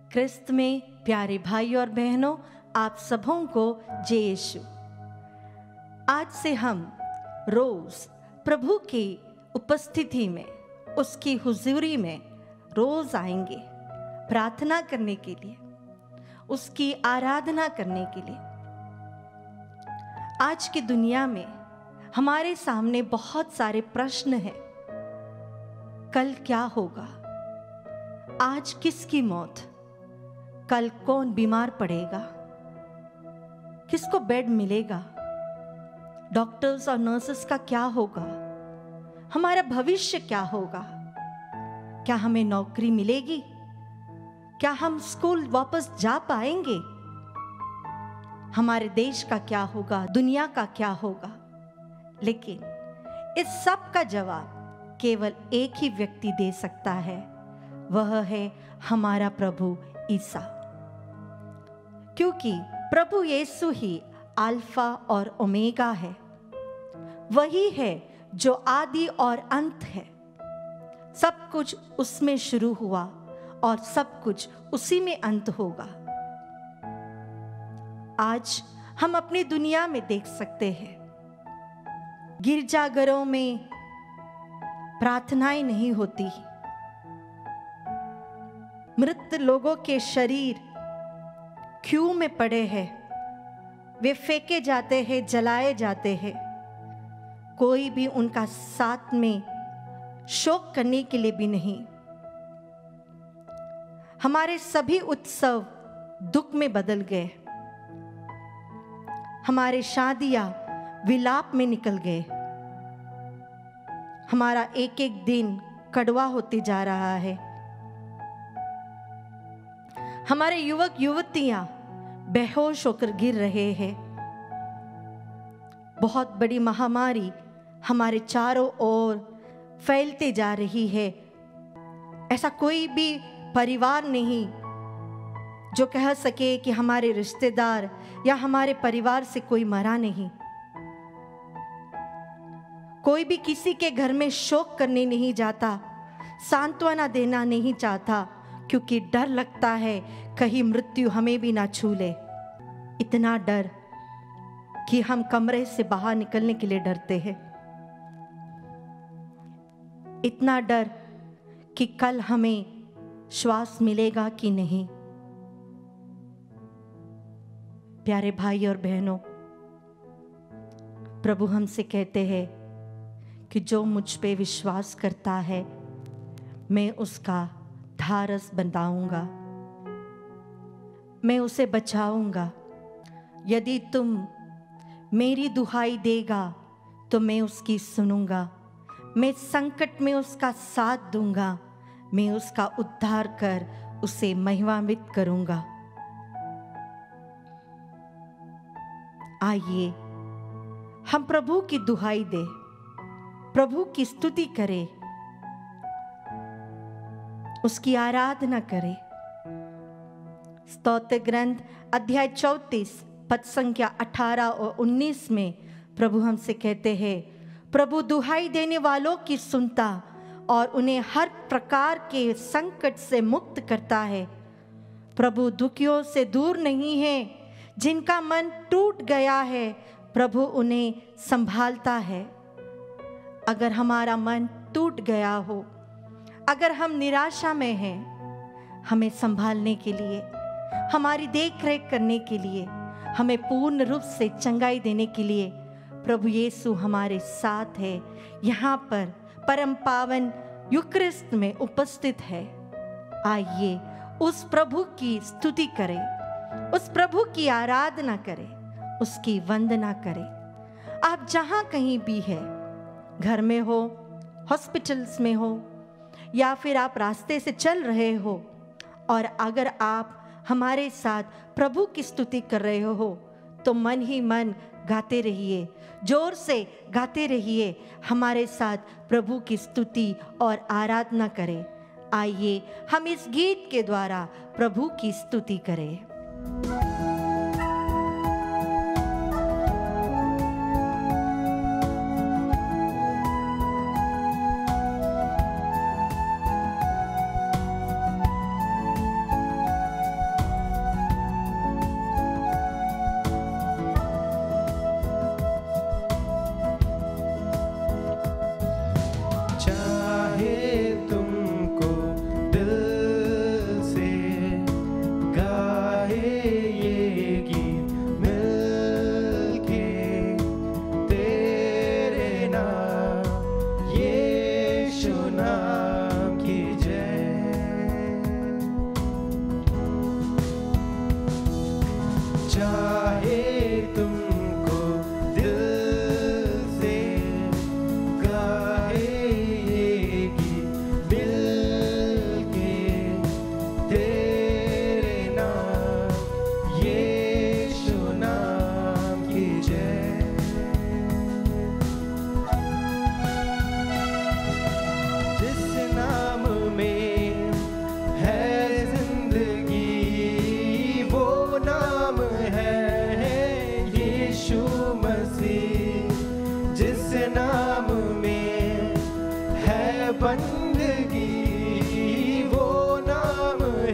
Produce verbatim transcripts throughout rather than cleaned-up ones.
क्रिस्त में प्यारे भाई और बहनों, आप सबों को जय यीशु। आज से हम रोज प्रभु की उपस्थिति में, उसकी हुजूरी में रोज आएंगे प्रार्थना करने के लिए, उसकी आराधना करने के लिए। आज की दुनिया में हमारे सामने बहुत सारे प्रश्न हैं। कल क्या होगा? आज किसकी मौत? कल कौन बीमार पड़ेगा? किसको बेड मिलेगा? डॉक्टर्स और नर्सेस का क्या होगा? हमारा भविष्य क्या होगा? क्या हमें नौकरी मिलेगी? क्या हम स्कूल वापस जा पाएंगे? हमारे देश का क्या होगा? दुनिया का क्या होगा? लेकिन इस सब का जवाब केवल एक ही व्यक्ति दे सकता है, वह है हमारा प्रभु ईसा। क्योंकि प्रभु यीशु ही अल्फा और ओमेगा है, वही है जो आदि और अंत है। सब कुछ उसमें शुरू हुआ और सब कुछ उसी में अंत होगा। आज हम अपनी दुनिया में देख सकते हैं, गिरजाघरों में प्रार्थनाएं नहीं होती, मृत लोगों के शरीर क्यों में पड़े हैं, वे फेंके जाते हैं, जलाए जाते हैं। कोई भी उनका साथ में शोक करने के लिए भी नहीं। हमारे सभी उत्सव दुख में बदल गए, हमारे शादियां विलाप में निकल गए, हमारा एक एक दिन कड़वा होते जा रहा है। हमारे युवक युवतियां बेहोश होकर गिर रहे हैं। बहुत बड़ी महामारी हमारे चारों ओर फैलते जा रही है। ऐसा कोई भी परिवार नहीं जो कह सके कि हमारे रिश्तेदार या हमारे परिवार से कोई मरा नहीं। कोई भी किसी के घर में शोक करने नहीं जाता, सांत्वना देना नहीं चाहता, क्योंकि डर लगता है कहीं मृत्यु हमें भी ना छू ले। इतना डर कि हम कमरे से बाहर निकलने के लिए डरते हैं। इतना डर कि कल हमें श्वास मिलेगा कि नहीं। प्यारे भाई और बहनों, प्रभु हमसे कहते हैं कि जो मुझ पे विश्वास करता है, मैं उसका धारस बनाऊंगा, मैं उसे बचाऊंगा। यदि तुम मेरी दुहाई देगा तो मैं उसकी सुनूंगा, मैं संकट में उसका साथ दूंगा, मैं उसका उद्धार कर उसे महिमान्वित करूंगा। आइए हम प्रभु की दुहाई दे, प्रभु की स्तुति करें, उसकी आराधना करें। स्तोत्र ग्रंथ अध्याय चौतीस पद संख्या अठारह और उन्नीस में प्रभु हमसे कहते हैं, प्रभु दुहाई देने वालों की सुनता और उन्हें हर प्रकार के संकट से मुक्त करता है। प्रभु दुखियों से दूर नहीं है, जिनका मन टूट गया है प्रभु उन्हें संभालता है। अगर हमारा मन टूट गया हो, अगर हम निराशा में हैं, हमें संभालने के लिए, हमारी देख रेख करने के लिए, हमें पूर्ण रूप से चंगाई देने के लिए प्रभु यीशु हमारे साथ है। यहाँ पर परम पावन यूकरिस्ट में उपस्थित है। आइए उस प्रभु की स्तुति करें, उस प्रभु की आराधना करें, उसकी वंदना करें। आप जहाँ कहीं भी है, घर में हो, हॉस्पिटल्स में हो, या फिर आप रास्ते से चल रहे हो, और अगर आप हमारे साथ प्रभु की स्तुति कर रहे हो तो मन ही मन गाते रहिए, जोर से गाते रहिए, हमारे साथ प्रभु की स्तुति और आराधना करें। आइए हम इस गीत के द्वारा प्रभु की स्तुति करें।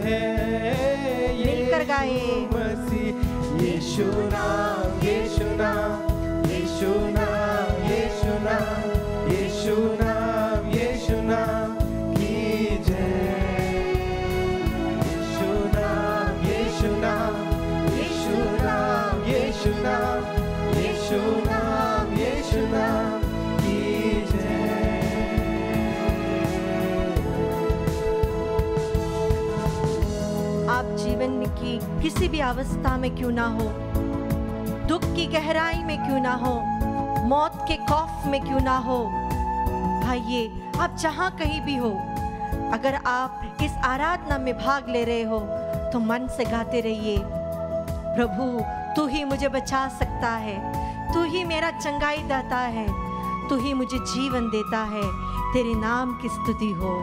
है मिलकर गाए। मसीह। यीशु नाम, यीशु नाम, यीशु नाम, यीशु नाम, यीशु नाम, यीशु नाम की जय। यीशु नाम, यीशु नाम, यीशु नाम, यीशु नाम, यीशु नाम, यीशु नाम की जय। आप जीवन में की किसी भी अवस्था में क्यों ना हो, दुख की गहराई में क्यों ना हो, मौत के खौफ में क्यों ना हो, भाइये आप जहां कहीं भी हो, अगर आप इस आराधना में भाग ले रहे हो तो मन से गाते रहिए, प्रभु तू ही मुझे बचा सकता है, तू ही मेरा चंगाई दाता है, तू ही मुझे जीवन देता है, तेरे नाम की स्तुति हो।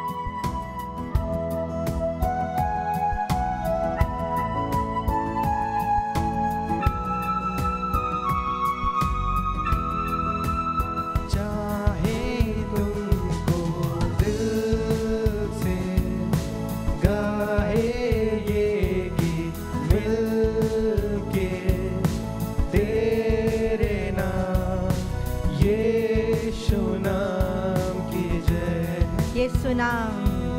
यीशु नाम,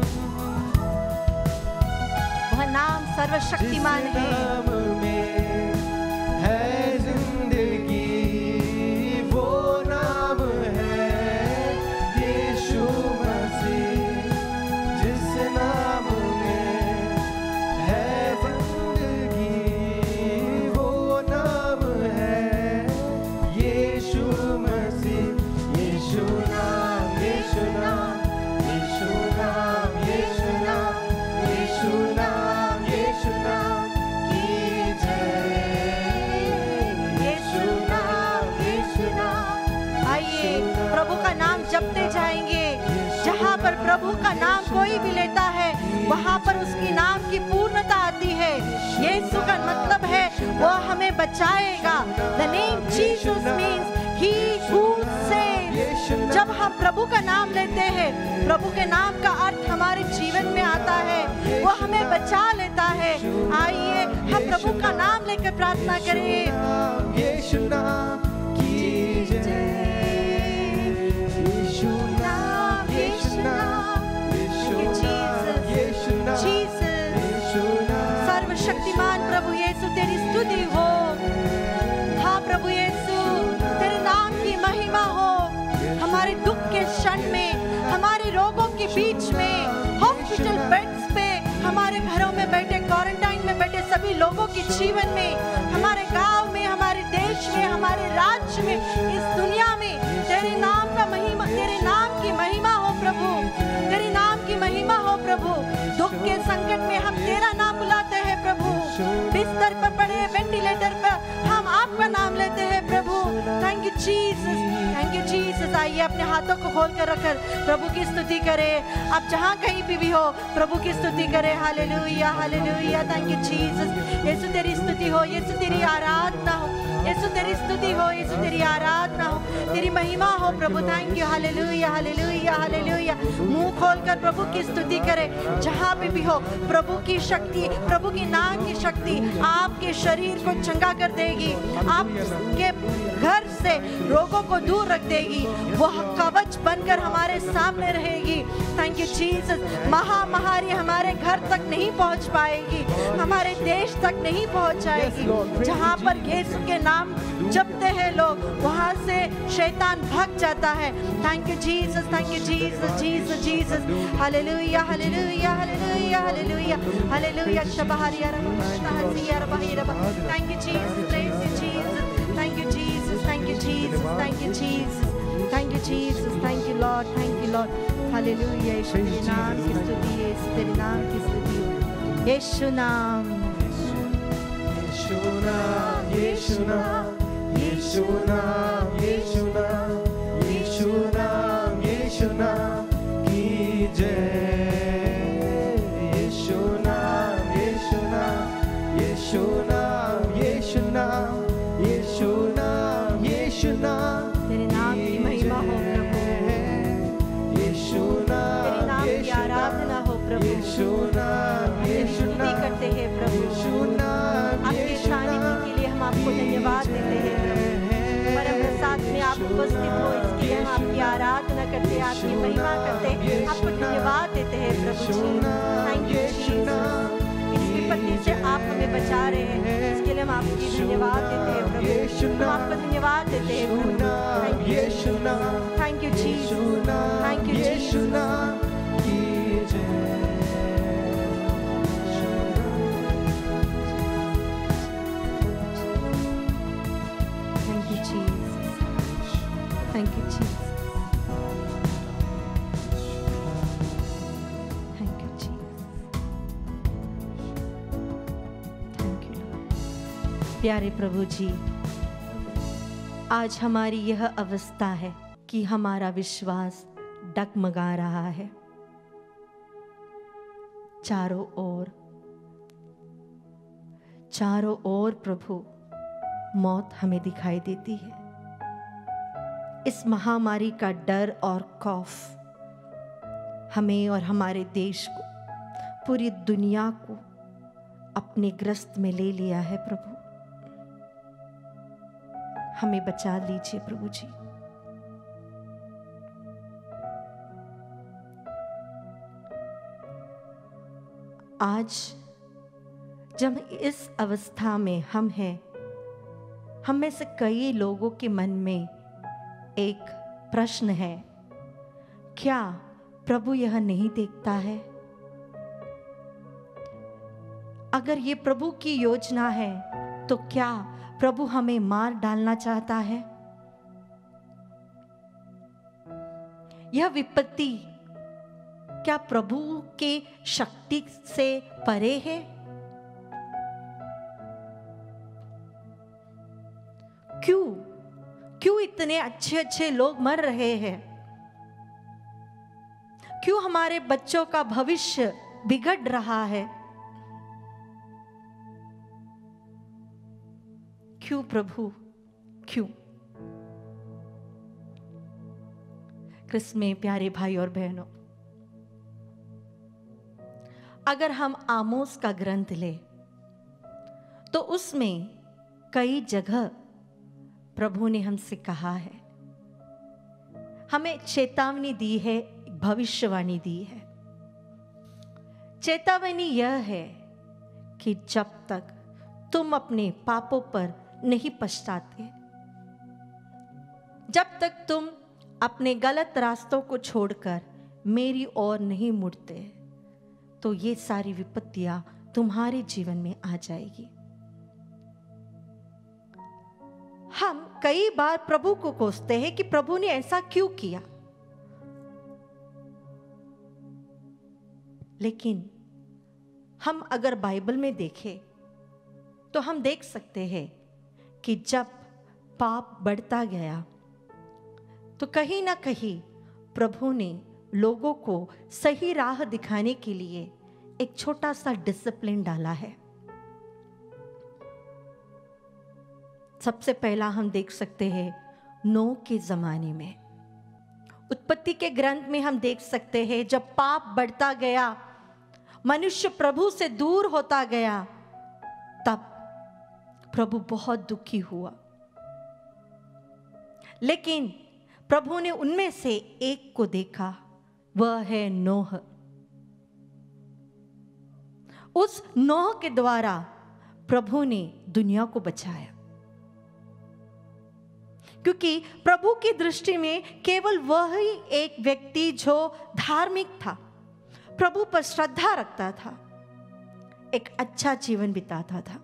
वह नाम सर्वशक्तिमान है। नाम में है जिंदगी, वो नाम है यीशु मसीह। जिस नाम में है जिंदगी, वो नाम है यीशु मसीह। यीशु नाम, यीशु नाम, यीशु नाम, यीशु नाम, यीशु नाम, यीशु नाम की जय। यीशु नाम, यीशु नाम। आइए प्रभु का नाम जपते जाएंगे। जहाँ पर प्रभु का नाम कोई भी लेता है वहाँ पर उसकी नाम की पूर्णता आती है। यीशु का मतलब है वो हमें बचाएगा। The name Jesus means he who saves। जब हम प्रभु का नाम लेते हैं, प्रभु के नाम का अर्थ हमारे जीवन में आता है, वो हमें बचा लेता है। आइए हम प्रभु का नाम लेकर प्रार्थना करें। यीशु नाम की जय। यीशु नाम, यीशु नाम, यीशु नाम, यीशु नाम, यीशु नाम। सर्वशक्तिमान प्रभु यीशु तेरी स्तुति हो। हाँ प्रभु यीशु तेरे नाम की महिमा हो। हमारे दुख के क्षण में, हमारे रोगों के बीच में, हॉस्पिटल बेड्स पे, हमारे घरों में बैठे, क्वारंटाइन में बैठे सभी लोगों के जीवन में, हमारे गांव में, हमारे देश में, हमारे राज्य में, इस दुनिया में तेरे नाम का महिमा, तेरे नाम की महिमा हो प्रभु, तेरे नाम की महिमा हो प्रभु। दुख के संकट में हम तेरा नाम बुलाते हैं प्रभु। बिस्तर पर पड़े, वेंटिलेटर पर हम आपका नाम लेते हैं प्रभु। Thank you Jesus, thank you Jesus. आइए अपने हाथों को खोल कर रखकर प्रभु की स्तुति करें। आप जहाँ कहीं भी भी हो प्रभु की स्तुति करें। Hallelujah, hallelujah. Thank you Jesus. यीशु तेरी स्तुति हो, यीशु तेरी आराधना हो, यीशु तेरी स्तुति हो, यीशु तेरी आराधना हो, तेरी महिमा हो प्रभु। Thank you, hallelujah, hallelujah, hallelujah. मुंह खोलकर प्रभु की स्तुति करें। जहाँ पे भी हो प्रभु की शक्ति, प्रभु की नाम की शक्ति आपके शरीर को चंगा कर देगी, आपके घर से रोगों को दूर रख देगी, वह कवच बनकर हमारे सामने रहेगी। Thank you Jesus. महामारी हमारे घर तक नहीं पहुंच पाएगी, हमारे देश तक नहीं पहुंच जाएगी। जहाँ पर यीशु के नाम जपते हैं लोग, वहाँ से शैतान भाग जाता है। Thank you Jesus, thank you Jesus, Jesus, Jesus. Hallelujah, hallelujah, hallelujah, hallelujah, hallelujah. शबहारिया रबा, हसिया रबा, रबा। Thank you Jesus, praise you Jesus. Thank you Jesus, thank you Jesus, thank you Jesus, thank you Jesus, thank you lord, thank you lord. Hallelujah. यीशु तेरे नाम की स्तुति, यीशु तेरे नाम की स्तुति। यीशु नाम, यीशु नाम, यीशु नाम, यीशु नाम, यीशु नाम, यीशु नाम, यीशु नाम की जय। यीशु नाम, यीशु नाम, यीशु नाम, यीशु नाम, यीशु नाम, यीशु नाम। तेरे नाम की महिमा हो प्रभु, यीशु नाम, तेरे नाम की आराधना हो प्रभु। यीशु नाम, आपको धन्यवाद देते हैं प्रभु। परम प्रसाद में आप उपस्थित हो, इसके लिए हम आपकी आराधना करते हैं, आपकी महिमा करते हैं, आपको धन्यवाद देते हैं प्रभु जी। Thank you Jesus. इस विपत्ति से आप हमें बचा रहे हैं, इसके लिए हम आपकी धन्यवाद देते हैं प्रभु। हम आपको धन्यवाद देते हैं प्रभु। Thank you Jesus, thank you Jesus. Thank you, Jesus. Thank you, Jesus. Thank you, Lord. प्यारे प्रभु जी, आज हमारी यह अवस्था है कि हमारा विश्वास डगमगा रहा है। चारों ओर चारों ओर प्रभु मौत हमें दिखाई देती है। इस महामारी का डर और खौफ हमें और हमारे देश को, पूरी दुनिया को अपने ग्रस्त में ले लिया है प्रभु। हमें बचा लीजिए प्रभु जी। आज जब इस अवस्था में हम हैं, हम में से कई लोगों के मन में एक प्रश्न है, क्या प्रभु यह नहीं देखता है? अगर ये प्रभु की योजना है तो क्या प्रभु हमें मार डालना चाहता है? यह विपत्ति क्या प्रभु के शक्ति से परे है? क्यों क्यों इतने अच्छे अच्छे लोग मर रहे हैं? क्यों हमारे बच्चों का भविष्य बिगड़ रहा है? क्यों प्रभु, क्यों? क्रिस्त में प्यारे भाई और बहनों, अगर हम आमोस का ग्रंथ ले तो उसमें कई जगह प्रभु ने हमसे कहा है, हमें चेतावनी दी है, भविष्यवाणी दी है। चेतावनी यह है कि जब तक तुम अपने पापों पर नहीं पछताते, जब तक तुम अपने गलत रास्तों को छोड़कर मेरी ओर नहीं मुड़ते, तो ये सारी विपत्तियां तुम्हारे जीवन में आ जाएगी। हम कई बार प्रभु को कोसते हैं कि प्रभु ने ऐसा क्यों किया, लेकिन हम अगर बाइबल में देखें तो हम देख सकते हैं कि जब पाप बढ़ता गया तो कहीं ना कहीं प्रभु ने लोगों को सही राह दिखाने के लिए एक छोटा सा डिसिप्लिन डाला है। सबसे पहला हम देख सकते हैं नोह के जमाने में, उत्पत्ति के ग्रंथ में हम देख सकते हैं जब पाप बढ़ता गया, मनुष्य प्रभु से दूर होता गया, तब प्रभु बहुत दुखी हुआ। लेकिन प्रभु ने उनमें से एक को देखा, वह है नोह। उस नोह के द्वारा प्रभु ने दुनिया को बचाया, क्योंकि प्रभु की दृष्टि में केवल वह ही एक व्यक्ति जो धार्मिक था, प्रभु पर श्रद्धा रखता था, एक अच्छा जीवन बिताता था।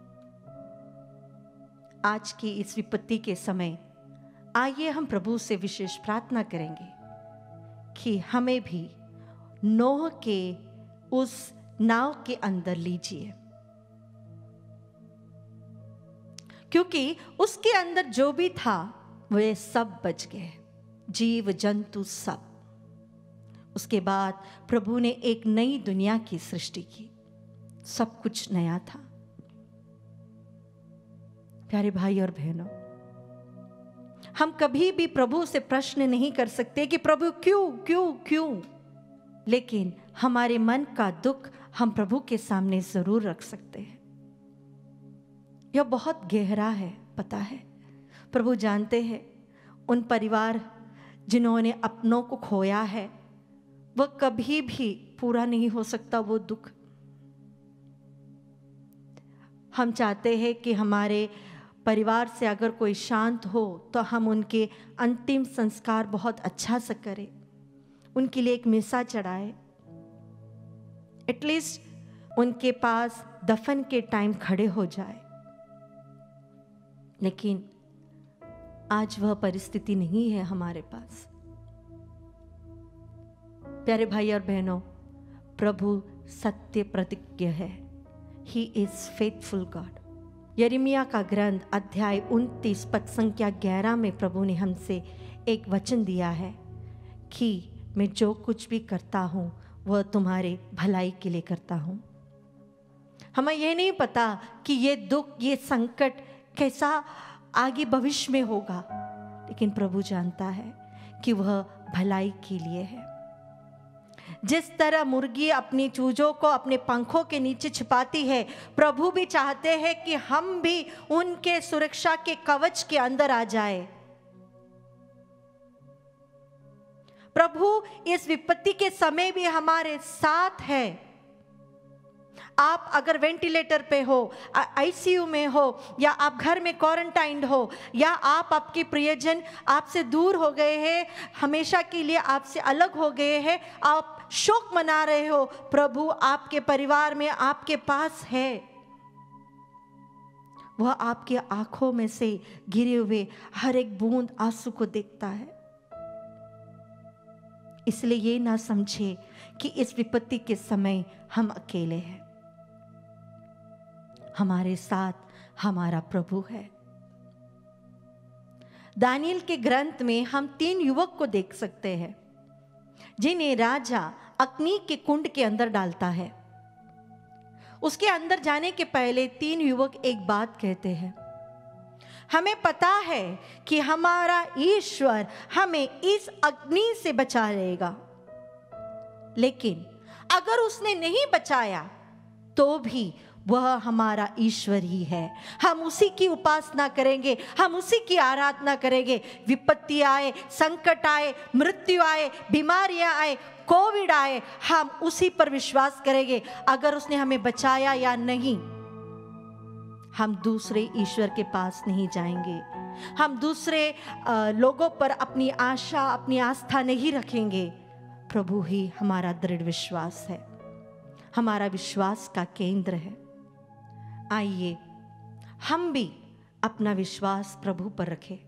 आज की इस विपत्ति के समय आइए हम प्रभु से विशेष प्रार्थना करेंगे कि हमें भी नोह के उस नाव के अंदर लीजिए, क्योंकि उसके अंदर जो भी था वे सब बच गए, जीव जंतु सब। उसके बाद प्रभु ने एक नई दुनिया की सृष्टि की, सब कुछ नया था। प्यारे भाई और बहनों, हम कभी भी प्रभु से प्रश्न नहीं कर सकते कि प्रभु क्यों क्यों क्यों, लेकिन हमारे मन का दुख हम प्रभु के सामने जरूर रख सकते हैं। यह बहुत गहरा है, पता है। प्रभु जानते हैं उन परिवार जिन्होंने अपनों को खोया है, वह कभी भी पूरा नहीं हो सकता वो दुख। हम चाहते हैं कि हमारे परिवार से अगर कोई शांत हो तो हम उनके अंतिम संस्कार बहुत अच्छा से करें, उनके लिए एक मिसा चढ़ाए, एटलीस्ट उनके पास दफन के टाइम खड़े हो जाए। लेकिन आज वह परिस्थिति नहीं है हमारे पास। प्यारे भाई और बहनों, प्रभु सत्य प्रतिज्ञ है। He is faithful God. यिर्मयाह का ग्रंथ अध्याय उनतीस पद संख्या ग्यारह में प्रभु ने हमसे एक वचन दिया है कि मैं जो कुछ भी करता हूँ वह तुम्हारे भलाई के लिए करता हूँ। हमें यह नहीं पता कि ये दुख, ये संकट कैसा आगे भविष्य में होगा, लेकिन प्रभु जानता है कि वह भलाई के लिए है। जिस तरह मुर्गी अपनी चूजों को अपने पंखों के नीचे छिपाती है, प्रभु भी चाहते हैं कि हम भी उनके सुरक्षा के कवच के अंदर आ जाए। प्रभु इस विपत्ति के समय भी हमारे साथ है। आप अगर वेंटिलेटर पे हो, आईसीयू में हो, या आप घर में क्वारंटाइन हो, या आप आपके प्रियजन आपसे दूर हो गए हैं, हमेशा के लिए आपसे अलग हो गए हैं, आप शोक मना रहे हो, प्रभु आपके परिवार में आपके पास है। वह आपकी आंखों में से गिरे हुए हर एक बूंद आंसू को देखता है। इसलिए ये ना समझे कि इस विपत्ति के समय हम अकेले हैं। हमारे साथ हमारा प्रभु है। दानियल के ग्रंथ में हम तीन युवक को देख सकते हैं जिन्हें राजा अग्नि के कुंड के अंदर डालता है। उसके अंदर जाने के पहले तीन युवक एक बात कहते हैं, हमें पता है कि हमारा ईश्वर हमें इस अग्नि से बचा लेगा, लेकिन अगर उसने नहीं बचाया तो भी वह हमारा ईश्वर ही है। हम उसी की उपासना करेंगे, हम उसी की आराधना करेंगे। विपत्ति आए, संकट आए, मृत्यु आए, बीमारियां आए, कोविड आए, हम उसी पर विश्वास करेंगे। अगर उसने हमें बचाया या नहीं, हम दूसरे ईश्वर के पास नहीं जाएंगे। हम दूसरे लोगों पर अपनी आशा, अपनी आस्था नहीं रखेंगे। प्रभु ही हमारा दृढ़ विश्वास है, हमारा विश्वास का केंद्र है। आइए हम भी अपना विश्वास प्रभु पर रखें।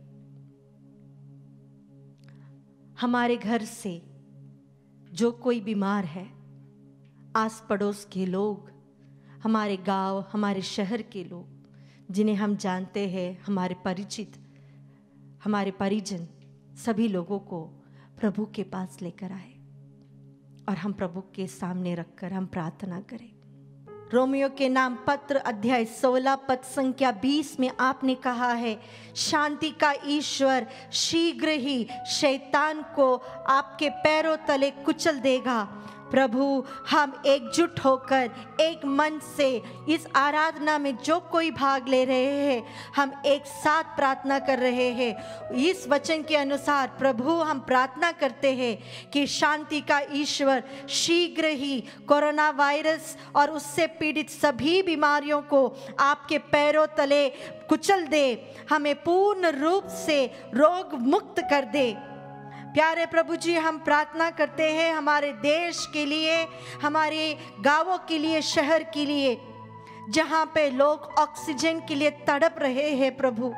हमारे घर से जो कोई बीमार है, आस पड़ोस के लोग, हमारे गांव, हमारे शहर के लोग जिन्हें हम जानते हैं, हमारे परिचित, हमारे परिजन, सभी लोगों को प्रभु के पास लेकर आए और हम प्रभु के सामने रखकर हम प्रार्थना करें। रोमियो के नाम पत्र अध्याय सोलह पद संख्या बीस में आपने कहा है, शांति का ईश्वर शीघ्र ही शैतान को आपके पैरों तले कुचल देगा। प्रभु, हम एकजुट होकर एक मन से इस आराधना में जो कोई भाग ले रहे हैं, हम एक साथ प्रार्थना कर रहे हैं। इस वचन के अनुसार प्रभु हम प्रार्थना करते हैं कि शांति का ईश्वर शीघ्र ही कोरोना वायरस और उससे पीड़ित सभी बीमारियों को आपके पैरों तले कुचल दे, हमें पूर्ण रूप से रोग मुक्त कर दे। प्यारे प्रभु जी, हम प्रार्थना करते हैं हमारे देश के लिए, हमारे गांवों के लिए, शहर के लिए, जहां पे लोग ऑक्सीजन के लिए तड़प रहे हैं प्रभु,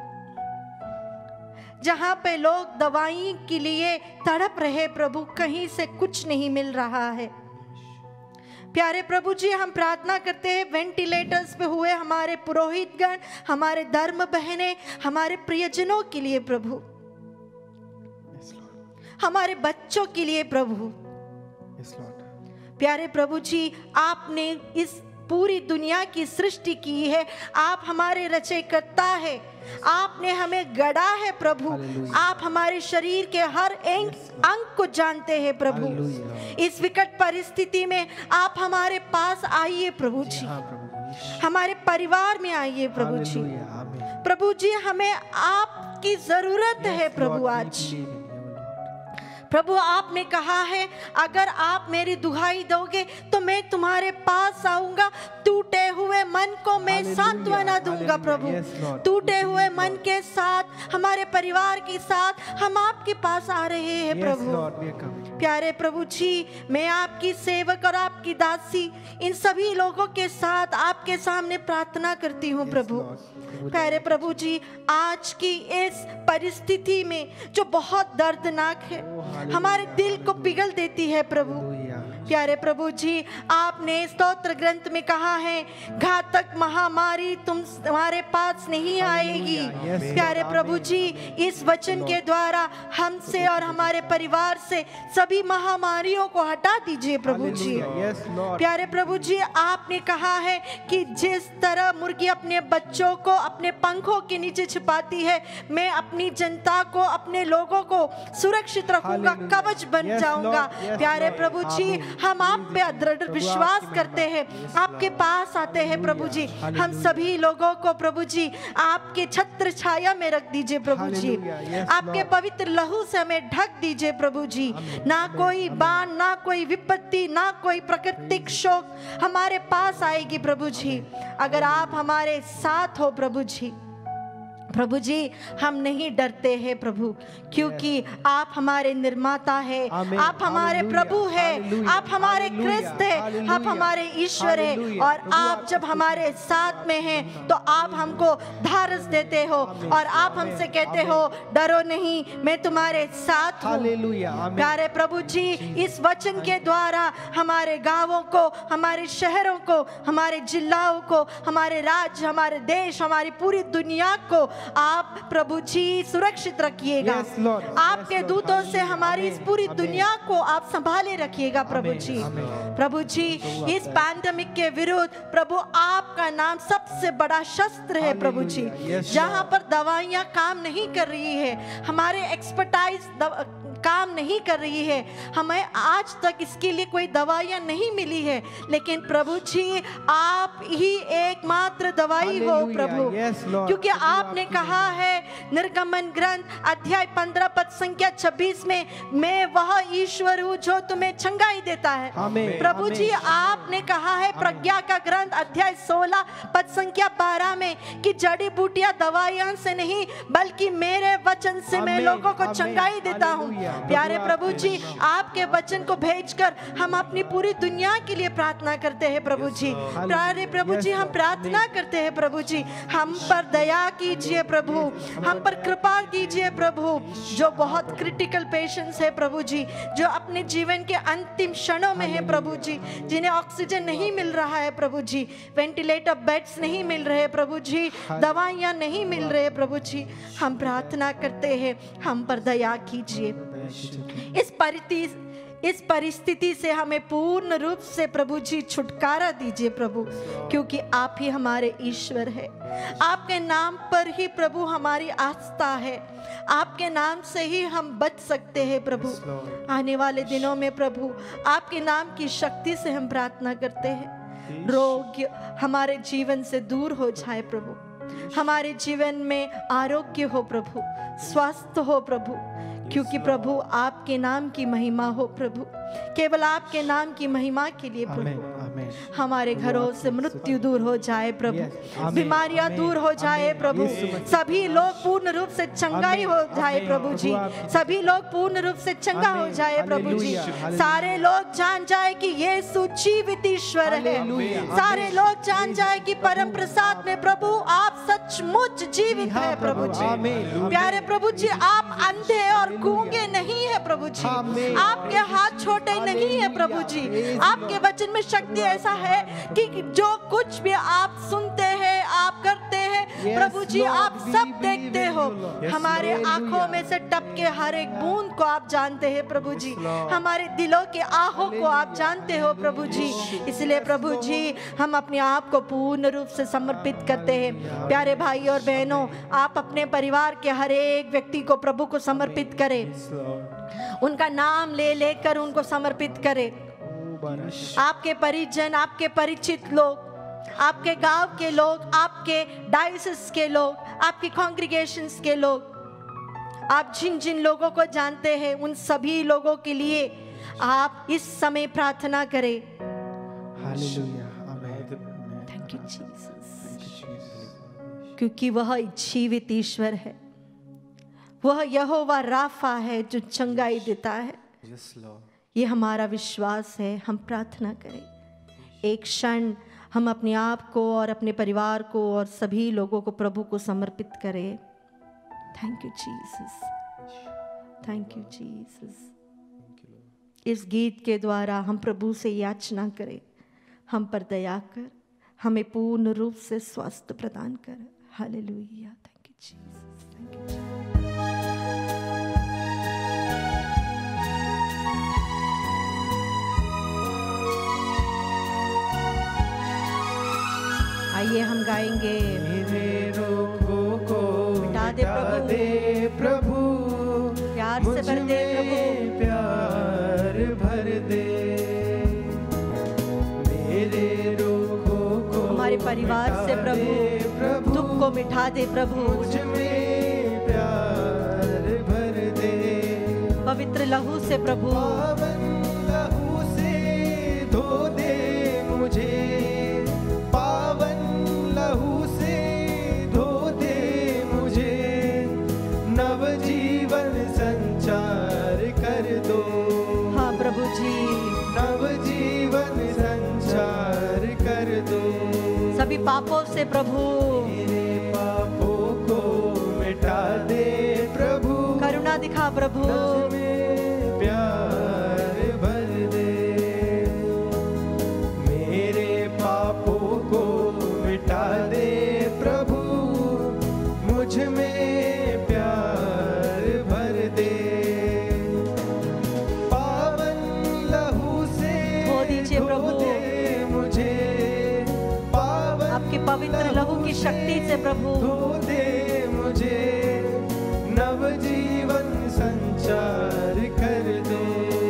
जहां पे लोग दवाई के लिए तड़प रहे प्रभु, कहीं से कुछ नहीं मिल रहा है। प्यारे प्रभु जी, हम प्रार्थना करते हैं वेंटिलेटर्स पे हुए हमारे पुरोहितगण, हमारे धर्म बहनें, हमारे प्रियजनों के लिए प्रभु, हमारे बच्चों के लिए प्रभु। yes, प्यारे प्रभु जी, आपने इस पूरी दुनिया की सृष्टि की है। आप हमारे रचयिता है, आपने हमें गढ़ा है प्रभु। आप हमारे शरीर के हर अंग अंग को जानते हैं प्रभु। इस विकट परिस्थिति में आप हमारे पास आइए प्रभु जी, हमारे परिवार में आइए प्रभु जी। प्रभु जी हमें आपकी जरूरत है प्रभु। आज प्रभु आपने कहा है अगर आप मेरी दुहाई दोगे तो मैं तुम्हारे पास आऊंगा, टूटे हुए मन को मैं सांत्वना दूंगा प्रभु। टूटे हुए मन के साथ, हमारे परिवार के साथ हम आपके पास आ रहे हैं प्रभु। प्यारे प्रभु जी, मैं आपकी सेवक और आपकी दासी इन सभी लोगों के साथ आपके सामने प्रार्थना करती हूँ प्रभु। प्यारे प्रभु जी, आज की इस परिस्थिति में जो बहुत दर्दनाक है, हमारे दिल को पिघल देती है प्रभु। प्यारे प्रभु जी, आपने स्तोत्र ग्रंथ में कहा है घातक महामारी तुम तुम्हारे पास नहीं आएगी। प्यारे प्रभु जी, इस वचन के द्वारा हमसे और हमारे परिवार से सभी महामारियों को हटा दीजिए प्रभु जी। प्यारे प्रभु जी, आपने कहा है कि जिस तरह मुर्गी अपने बच्चों को अपने पंखों के नीचे छिपाती है, मैं अपनी जनता को, अपने लोगों को सुरक्षित रखूंगा, कवच बन जाऊंगा। प्यारे प्रभु जी, हम आप पे दृढ़ विश्वास करते हैं, आपके पास आते हैं प्रभु जी। हम सभी लोगों को प्रभु जी आपके छत्र छाया में रख दीजिए प्रभु जी। आपके पवित्र लहू से हमें ढक दीजिए प्रभु जी। ना कोई बाण, ना कोई विपत्ति, ना कोई प्राकृतिक शोक हमारे पास आएगी प्रभु जी, अगर आप हमारे साथ हो प्रभु जी। प्रभु जी, हम नहीं डरते हैं प्रभु, क्योंकि आप हमारे निर्माता है, आप हमारे प्रभु है, आप हमारे क्रिस्त है, आप हमारे ईश्वर है। और आप जब हमारे साथ में हैं तो आप हमको धारस देते हो और आप हमसे कहते हो डरो नहीं, मैं तुम्हारे साथ हूँ। प्यारे प्रभु जी, इस वचन के द्वारा हमारे गांवों को, हमारे शहरों को, हमारे जिलाओं को, हमारे राज्य, हमारे देश, हमारी पूरी दुनिया को आप प्रभु जी सुरक्षित रखिएगा। yes, आपके yes, दूतों से हमारी इस पूरी दुनिया को आप संभाले रखिएगा प्रभु जी। प्रभु जी, इस पैंडेमिक के विरुद्ध प्रभु आपका नाम सबसे बड़ा शस्त्र है प्रभु जी। yes, जहाँ पर दवाइयाँ काम नहीं कर रही है, हमारे एक्सपर्टाइज काम नहीं कर रही है, हमें आज तक इसके लिए कोई दवाइयाँ नहीं मिली है, लेकिन प्रभु जी आप ही एकमात्र दवाई हो प्रभु। yes, क्योंकि आपने कहा है निर्गमन ग्रंथ अध्याय पंद्रह पद संख्या छब्बीस में, मैं वह ईश्वर हूँ जो तुम्हें चंगाई देता है। प्रभु जी, आपने कहा है प्रज्ञा का ग्रंथ अध्याय सोलह पद संख्या बारह में कि जड़ी बूटियां दवाइयां से नहीं बल्कि मेरे वचन से मैं लोगों को चंगाई देता हूँ। प्यारे प्रभु जी, आपके वचन को भेजकर हम अपनी पूरी दुनिया के लिए प्रार्थना करते हैं प्रभु जी। प्यारे प्रभु जी, हम प्रार्थना करते हैं प्रभु जी, हम पर दया कीजिए प्रभु, हम पर कृपा कीजिए प्रभु। जो बहुत क्रिटिकल पेशेंट्स है प्रभु जी, जो अपने जीवन के अंतिम क्षणों में है प्रभु जी, जिन्हें ऑक्सीजन नहीं मिल रहा है प्रभु जी, वेंटिलेटर बेड्स नहीं मिल रहे प्रभु जी, दवाइयाँ नहीं मिल रहे प्रभु जी, हम प्रार्थना करते हैं हम पर दया कीजिए। इस परिस्थिति इस परिस्थिति से हमें पूर्ण रूप से प्रभु जी छुटकारा दीजिए प्रभु, क्योंकि आप ही हमारे ईश्वर है। आपके नाम पर ही प्रभु हमारी आस्था है, आपके नाम से ही हम बच सकते हैं प्रभु। आने वाले दिनों में प्रभु आपके नाम की शक्ति से हम प्रार्थना करते हैं, रोग हमारे जीवन से दूर हो जाए प्रभु, हमारे जीवन में आरोग्य हो प्रभु, स्वास्थ्य हो प्रभु, क्योंकि प्रभु आपके नाम की महिमा हो प्रभु। केवल आपके नाम की महिमा के लिए प्रभु हमारे घरों से मृत्यु दूर हो जाए प्रभु, बीमारियां दूर हो जाए प्रभु, सभी लोग पूर्ण रूप से चंगाई हो जाए प्रभु जी, सभी लोग पूर्ण रूप से चंगा हो जाए प्रभु जी। सारे लोग जान जाए कि यीशु जीवित ईश्वर है, सारे लोग जान जाए कि परम प्रसाद में प्रभु आप सचमुच जीवित है प्रभु जी। प्यारे प्रभु जी, आप अंधे और गूंगे नहीं है प्रभु जी, आपके हाथ छोटे नहीं है प्रभु जी। आपके वचन में शक्ति ऐसा है कि जो कुछ भी आप सुनते हैं, आप करते हैं, प्रभु जी आप सब देखते हो, हमारे आंखों में से टपके हर एक बूंद को आप जानते हैं प्रभु जी, हमारे दिलों के आहों को आप जानते हो प्रभु जी। इसलिए प्रभु जी हम अपने आप को पूर्ण रूप से समर्पित करते हैं। प्यारे भाई और बहनों, आप अपने परिवार के हर एक व्यक्ति को प्रभु को समर्पित करें, उनका नाम ले लेकर उनको समर्पित करें। आपके परिजन, आपके परिचित लोग, आपके गांव के लोग, आपके डायोसिस के लोग, आपकी कॉन्ग्रीगेशंस के लोग, आप जिन जिन लोगों को जानते हैं उन सभी लोगों के लिए आप इस समय प्रार्थना करें। थैंक यू जीसस, क्योंकि वह जीवित ईश्वर है, वह यहोवा राफा है जो चंगाई देता है। ये हमारा विश्वास है। हम प्रार्थना करें, एक क्षण हम अपने आप को और अपने परिवार को और सभी लोगों को प्रभु को समर्पित करें। Thank you Jesus, thank you Jesus. इस गीत के द्वारा हम प्रभु से याचना करें, हम पर दया कर, हमें पूर्ण रूप से स्वास्थ्य प्रदान कर। Hallelujah, thank you Jesus, thank you Jesus. आइए हम गाएंगे, मेरे रोगों को मिटा दे प्रभु, दे प्रभु, प्यार से भर दे प्रभु, प्यार भर दे। मेरे रोगों को हमारे परिवार से प्रभु, दुख को मिटा दे प्रभु, मुझ में प्यार भर दे। पवित्र लहू से प्रभु, पावन लहू से धो दे मुझे, लहू से धो दे मुझे, नव जीवन संचार कर दो। हाँ प्रभु जी, नव जीवन संचार कर दो। सभी पापों से प्रभु, मेरे पापों को मिटा दे प्रभु, करुणा दिखा प्रभु, में प्यार भर दे। मेरे पापों को मिटा दे प्रभु, मुझ में प्यार भर दे। पावन लहू से धो दीजिए प्रभु, मुझे, पावन आपके पवित्र लहू की शक्ति से प्रभु, धो दे मुझे, नव जीवन संचार कर दो,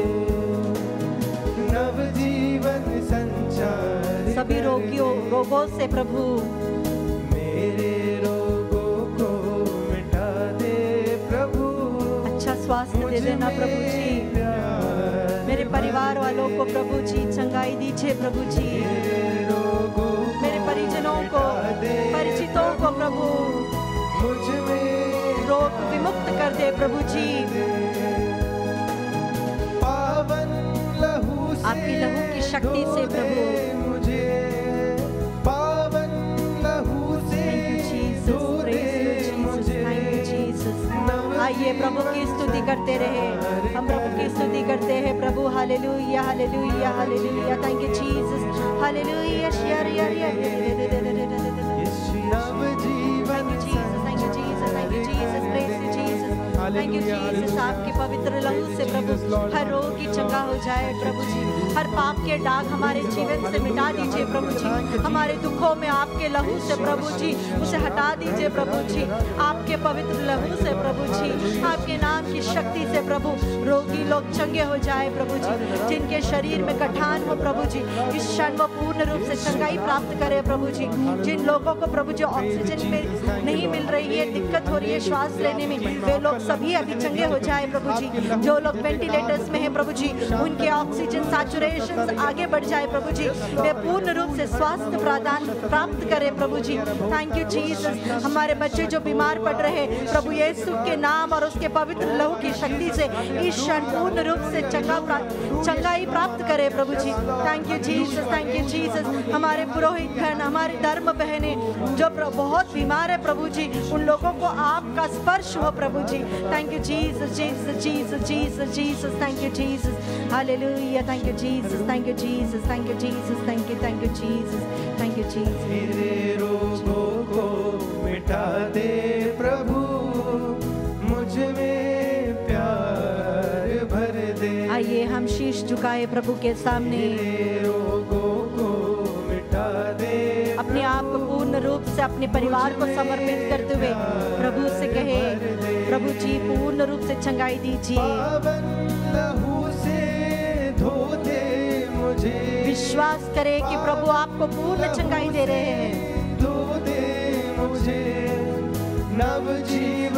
नव जीवन संचार। सभी रोगियों रोगों से प्रभु, मेरे रोगों को मिटा दे प्रभु, अच्छा स्वास्थ्य दे देना प्रभु जी। मेरे परिवार वालों को प्रभु जी चंगाई दीजिए प्रभु जी, मेरे परिजनों को, परिचितों को प्रभु मुझ में रोग विमुक्त कर दे प्रभु जी। पावन लहू से आपकी लहू की शक्ति से प्रभु, मुझे, पावन लहू से धो दे मुझे। आइए प्रभु की स्तुति करते रहे, हम प्रभु की स्तुति करते हैं प्रभु। Hallelujah, hallelujah, hallelujah, thank you Jesus, hallelujah, शेयर यार यार, नव जीवन thank you Jesus, thank you Jesus, praise you Jesus, thank you Jesus. आपके पवित्र लहू से प्रभु हर रोग की चंगा हो जाए प्रभु जी, हर पाप के दाग हमारे जीवन से मिटा दीजिए प्रभु जी, हमारे दुखों में आपके लहू से प्रभु जी उसे हटा दीजिए प्रभु जी, आपके पवित्र लहू से प्रभु जी, आपके नाम की शक्ति से प्रभु रोगी लोग चंगे हो जाए प्रभु जी, जिनके शरीर में गठान हो प्रभु जी इस क्षण वो पूर्ण रूप से चंगाई प्राप्त करे प्रभु जी। जिन लोगों को प्रभु जी ऑक्सीजन में नहीं मिल रही है, दिक्कत हो रही है श्वास लेने में, वे लोग सभी अभी चंगे हो जाए प्रभु जी। जो लोग वेंटिलेटर्स में है प्रभु जी, उनके ऑक्सीजन सैचुरेशन आगे बढ़ जाए प्रभु जी, वे पूर्ण रूप से स्वास्थ्य प्रदान प्राप्त करे प्रभु जी। Thank you Jesus. हमारे बच्चे जो बीमार पड़ रहे प्रभु यीशु के नाम और उसके पवित्र लहू की शक्ति से इस क्षण पूर्ण रूप से चंगा चंगाई प्राप्त करे प्रभु जी। Thank you Jesus, thank you Jesus. हमारे पुरोहित गण, हमारे धर्म बहनें जो बहुत बीमार है प्रभु जी, उन लोगों को आपका स्पर्श हो प्रभु जी। Thank you Jesus, Jesus, Jesus, Jesus, Jesus, thank you Jesus, hallelujah, thank you Jesus, thank you Jesus, thank you Jesus, thank you, thank you Jesus, thank you Jesus. मेरे रोगों को शीश झुकाए प्रभु के सामने, मेरे रोगों को मिटा दे, अपने आप को पूर्ण रूप से अपने परिवार को समर्पित करते हुए प्रभु से कहे, प्रभु जी पूर्ण रूप से चंगाई दीजिए। पावन लहू से धो दे मुझे, विश्वास करें कि प्रभु आपको पूर्ण चंगाई दे रहे हैं। धो दे मुझे, नव जीवन